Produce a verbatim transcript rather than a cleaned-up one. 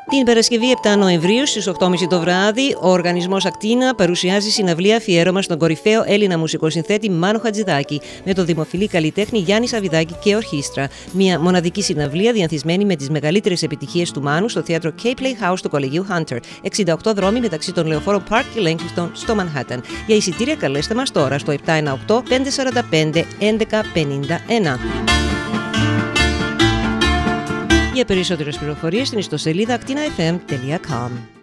Την Παρασκευή επτά Νοεμβρίου στις οκτώ και μισή το βράδυ, ο οργανισμός Ακτίνα παρουσιάζει συναυλία αφιέρωμα στον κορυφαίο Έλληνα μουσικοσυνθέτη Μάνο Χατζηδάκη με τον δημοφιλή καλλιτέχνη Γιάννη Σαββιδάκη και ορχήστρα. Μια μοναδική συναυλία διανθισμένη με τις μεγαλύτερες επιτυχίες του Μάνου στο θέατρο K-Play House του Κολεγίου Hunter, εξήντα οκτώ δρόμοι μεταξύ των λεωφόρων Park και Lancaster στο Manhattan. Για εισιτήρια καλέστε μας τώρα στο επτά ένα οκτώ πέντε τέσσερα πέντε έντεκα πενήντα ένα. Για περισσότερες πληροφορίες στην ιστοσελίδα ακτίνα εφ εμ τελεία κομ.